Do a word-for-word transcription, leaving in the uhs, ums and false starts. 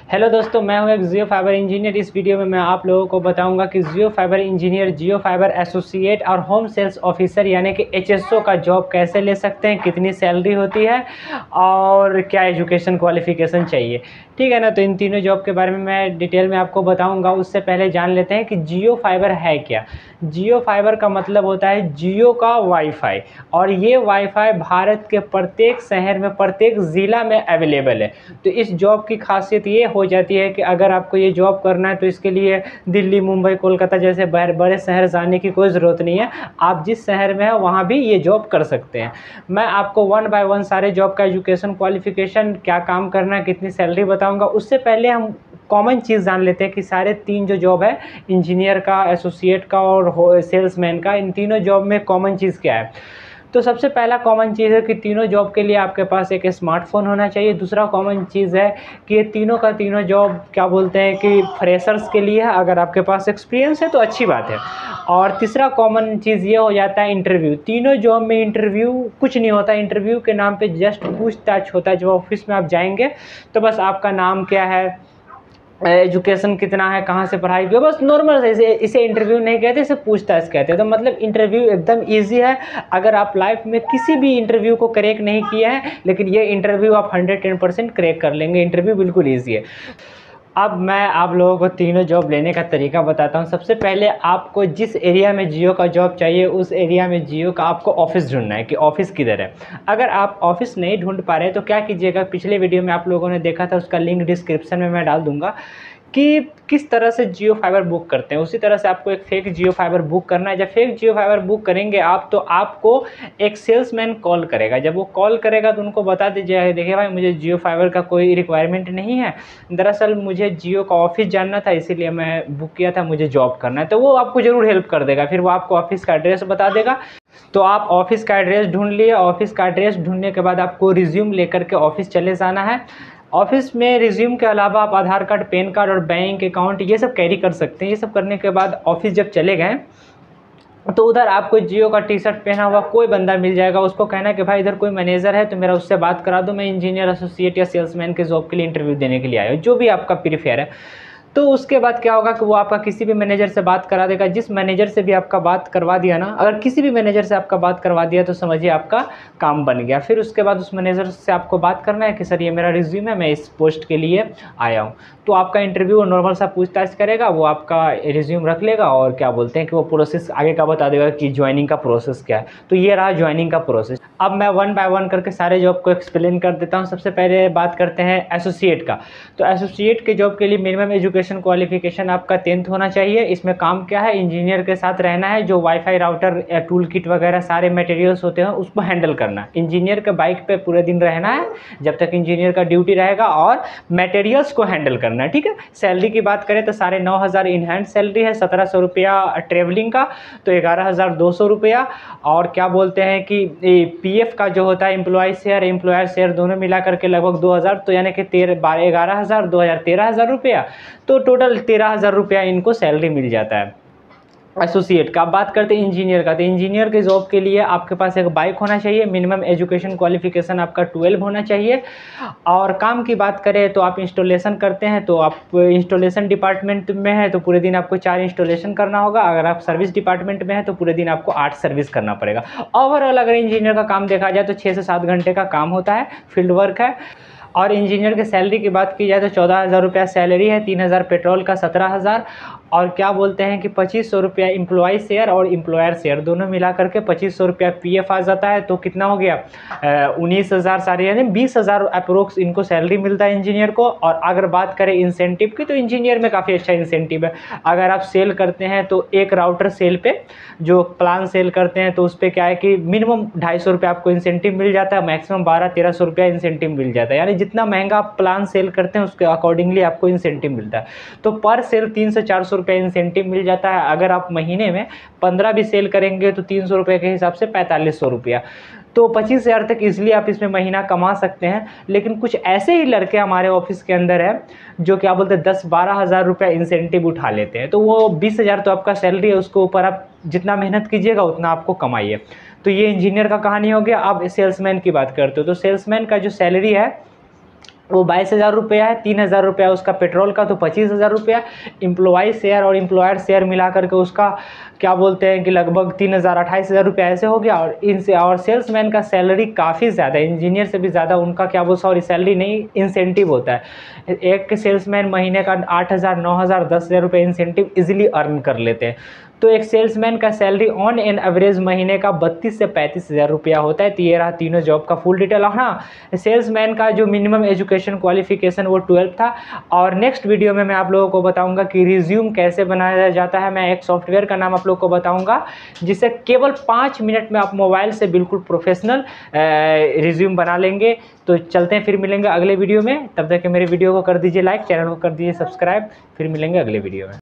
Hello दोस्तों, मैं हूं एक जियो फाइबर इंजीनियर। इस वीडियो में मैं आप लोगों को बताऊंगा कि Jio fibre engineer, Jio fibre associate और होम सेल्स ऑफिसर यानी कि एचएसओ का जॉब कैसे ले सकते हैं, कितनी सैलरी होती है और क्या एजुकेशन क्वालिफिकेशन चाहिए। ठीक है ना। तो इन तीनों जॉब के बारे में मैं डिटेल में आपको बताऊंगा। उससे पहले जान लेते हैं कि जियो फाइबर है क्या। जियो फाइबर का मतलब होता है जियो का वाईफाई, और ये वाईफाई भारत के प्रत्येक शहर में, प्रत्येक ज़िला में अवेलेबल है। तो इस जॉब की खासियत ये हो जाती है कि अगर आपको ये जॉब करना है तो इसके लिए दिल्ली, मुंबई, कोलकाता जैसे बड़े शहर जाने की कोई ज़रूरत नहीं है। आप जिस शहर में है वहाँ भी ये जॉब कर सकते हैं। मैं आपको वन बाय वन सारे जॉब का एजुकेशन क्वालिफिकेशन, क्या काम करना है, कितनी सैलरी बताऊंगा। उससे पहले हम कॉमन चीज़ जान लेते हैं कि सारे तीन जो जॉब है, इंजीनियर का, एसोसिएट का और सेल्समैन का, इन तीनों जॉब में कॉमन चीज़ क्या है। तो सबसे पहला कॉमन चीज़ है कि तीनों जॉब के लिए आपके पास एक स्मार्टफोन होना चाहिए। दूसरा कॉमन चीज़ है कि ये तीनों का तीनों जॉब क्या बोलते हैं कि फ्रेशर्स के लिए है। अगर आपके पास एक्सपीरियंस है तो अच्छी बात है। और तीसरा कॉमन चीज़ ये हो जाता है इंटरव्यू। तीनों जॉब में इंटरव्यू कुछ नहीं होता। इंटरव्यू के नाम पे जस्ट पूछताछ होता है। जब ऑफिस में आप जाएंगे तो बस आपका नाम क्या है, एजुकेशन कितना है, कहाँ से पढ़ाई की, बस नॉर्मल से। इसे इसे इंटरव्यू नहीं कहते, इसे पूछताछ कहते हैं। तो मतलब इंटरव्यू एकदम इजी है। अगर आप लाइफ में किसी भी इंटरव्यू को क्रैक नहीं किया है, लेकिन ये इंटरव्यू आप हंड्रेड टेन परसेंट क्रैक कर लेंगे। इंटरव्यू बिल्कुल ईजी है। अब मैं आप लोगों को तीनों जॉब लेने का तरीका बताता हूँ। सबसे पहले आपको जिस एरिया में जियो का जॉब चाहिए, उस एरिया में जियो का आपको ऑफिस ढूंढना है कि ऑफिस किधर है। अगर आप ऑफिस नहीं ढूंढ पा रहे तो क्या कीजिएगा, पिछले वीडियो में आप लोगों ने देखा था, उसका लिंक डिस्क्रिप्शन में मैं डाल दूंगा कि किस तरह से जियो फाइबर बुक करते हैं। उसी तरह से आपको एक फेक जियो फाइबर बुक करना है। जब फेक जियो फाइबर बुक करेंगे आप, तो आपको एक सेल्समैन कॉल करेगा। जब वो कॉल करेगा तो उनको बता दीजिएगा, देखिए भाई, मुझे जियो फाइबर का कोई रिक्वायरमेंट नहीं है, दरअसल मुझे जियो का ऑफिस जानना था, इसीलिए मैं बुक किया था, मुझे जॉब करना है। तो वो आपको ज़रूर हेल्प कर देगा। फिर वो आपको ऑफिस का एड्रेस बता देगा। तो आप ऑफिस का एड्रेस ढूंढ लिए। ऑफिस का एड्रेस ढूंढने के बाद आपको रिज्यूम लेकर के ऑफिस चले जाना है। ऑफिस में रिज्यूम के अलावा आप आधार कार्ड, पैन कार्ड और बैंक अकाउंट ये सब कैरी कर सकते हैं। ये सब करने के बाद ऑफिस जब चले गए तो उधर आपको जियो का टी शर्ट पहना हुआ कोई बंदा मिल जाएगा। उसको कहना है कि भाई इधर कोई मैनेजर है तो मेरा उससे बात करा दो, मैं इंजीनियर, एसोसिएट या सेल्समैन के जॉब के लिए इंटरव्यू देने के लिए आया हूँ, जो भी आपका प्रीफेयर है। तो उसके बाद क्या होगा कि वो आपका किसी भी मैनेजर से बात करा देगा। जिस मैनेजर से भी आपका बात करवा दिया ना, अगर किसी भी मैनेजर से आपका बात करवा दिया तो समझिए आपका काम बन गया। फिर उसके बाद उस मैनेजर से आपको बात करना है कि सर ये मेरा रिज्यूम है, मैं इस पोस्ट के लिए आया हूँ। तो आपका इंटरव्यू नॉर्मल सा पूछताछ करेगा, वो आपका रिज्यूम रख लेगा और क्या बोलते हैं कि वो प्रोसेस आगे का बता देगा कि ज्वाइनिंग का प्रोसेस क्या है। तो ये रहा ज्वाइनिंग का प्रोसेस। अब मैं वन बाय वन करके सारे जॉब को एक्सप्लेन कर देता हूँ। सबसे पहले बात करते हैं एसोसिएट का। तो एसोसिएट के जॉब के लिए मिनिमम एजुकेशन क्वालिफिकेशन आपका टेंथ होना चाहिए। इसमें काम क्या है, इंजीनियर के साथ रहना है, जो वाईफाई, राउटर, टूल किट वगैरह सारे मटेरियल्स होते हैं उसको हैंडल करना है। इंजीनियर के बाइक पे पूरे दिन रहना है जब तक इंजीनियर का ड्यूटी रहेगा, और मटेरियल्स को हैंडल करना है। ठीक है। सैलरी की बात करें तो साढ़े नौ हज़ार इन हैंड सैलरी है, सत्रह सौ रुपया ट्रेवलिंग का, तो ग्यारह हज़ार दो सौ रुपया। और क्या बोलते हैं कि पीएफ का जो होता है, एम्प्लॉय शेयर, एम्प्लॉयर शेयर दोनों मिला करके लगभग दो हज़ार, तो यानी कि तेरह बारह ग्यारह हज़ार दो हज़ार तेरह हज़ार रुपया, तो टोटल तेरह हज़ार रुपया इनको सैलरी मिल जाता है एसोसिएट का। अब बात करते हैं इंजीनियर का। तो इंजीनियर के जॉब के लिए आपके पास एक बाइक होना चाहिए, मिनिमम एजुकेशन क्वालिफिकेशन आपका ट्वेल्व होना चाहिए। और काम की बात करें तो आप इंस्टॉलेशन करते हैं, तो आप इंस्टॉलेशन डिपार्टमेंट में है तो पूरे दिन आपको चार इंस्टॉलेशन करना होगा। अगर आप सर्विस डिपार्टमेंट में है तो पूरे दिन आपको आठ सर्विस करना पड़ेगा। ओवरऑल अगर इंजीनियर का काम देखा जाए तो छः से सात घंटे का काम होता है, फील्ड वर्क है। और इंजीनियर के सैलरी की बात की जाए तो चौदह हज़ार रुपया सैलरी है, तीन हज़ार पेट्रोल का, सत्रह हज़ार, और क्या बोलते हैं कि पच्चीस सौ रुपया एम्प्लॉय शेयर और एम्प्लॉयर शेयर दोनों मिला करके पच्चीस सौ रुपया पी एफ आ जाता है। तो कितना हो गया, उन्नीस हज़ार सारे, यानी बीस हज़ार अप्रोक्स इनको सैलरी मिलता है इंजीनियर को। और अगर बात करें इंसेंटिव की, तो इंजीनियर में काफ़ी अच्छा इंसेंटिव है। अगर आप सेल करते हैं तो एक राउटर सेल पे, जो प्लान सेल करते हैं, तो उस पर क्या है कि मिनिमम ढाई सौ रुपये आपको इंसेंटिव मिल जाता है, मैक्सिमम बारह तेरह सौ रुपया इंसेंटिव मिल जाता है। यानी जितना महंगा आप प्लान सेल करते हैं उसके अकॉर्डिंगली आपको इंसेंटिव मिलता है। तो पर सेल तीन से चार सौ रुपये इंसेंटिव मिल जाता है। अगर आप महीने में पंद्रह भी सेल करेंगे तो तीन सौ रुपये के हिसाब से पैंतालीस सौ रुपया, तो पच्चीस हज़ार तक इसलिए आप इसमें महीना कमा सकते हैं। लेकिन कुछ ऐसे ही लड़के हमारे ऑफिस के अंदर है जो क्या बोलते हैं दस बारह हज़ार रुपया इंसेंटिव उठा लेते हैं। तो वो बीस हज़ार तो आपका सैलरी है, उसके ऊपर आप जितना मेहनत कीजिएगा उतना आपको कमाइए। तो ये इंजीनियर का कहानी हो गया। अब सेल्समैन की बात करते हो तो सेल्समैन का जो सैलरी है वो बाईस हज़ार रुपया है, तीन हज़ार रुपया उसका पेट्रोल का, तो पच्चीस हज़ार रुपया। एम्प्लॉय शेयर और एम्प्लॉयर शेयर मिला करके उसका क्या बोलते हैं कि लगभग तीन हज़ार अट्ठाईस हज़ार रुपया ऐसे हो गया। और इनसे और सेल्समैन का सैलरी काफ़ी ज़्यादा, इंजीनियर से भी ज़्यादा उनका क्या बोल, सॉरी सैलरी नहीं, इंसेंटिव होता है। एक सेल्समैन महीने का आठ हज़ार नौ हज़ार दस हज़ार रुपये इंसेंटिव ईजिली अर्न कर लेते हैं। तो एक सेल्समैन का सैलरी ऑन एन एवरेज महीने का बत्तीस से पैंतीस हज़ार रुपया होता है। तो ये रहा तीनों जॉब का फुल डिटेल। और हाँ, सेल्समैन का जो मिनिमम एजुकेशन क्वालिफिकेशन वो ट्वेल्थ था। और नेक्स्ट वीडियो में मैं आप लोगों को बताऊंगा कि रिज्यूम कैसे बनाया जाता है। मैं एक सॉफ्टवेयर का नाम आप लोगों को बताऊंगा जिसे केवल पाँच मिनट में आप मोबाइल से बिल्कुल प्रोफेशनल रिज्यूम बना लेंगे। तो चलते हैं, फिर मिलेंगे अगले वीडियो में। तब तक के मेरे वीडियो को कर दीजिए लाइक, चैनल को कर दीजिए सब्सक्राइब। फिर मिलेंगे अगले वीडियो में।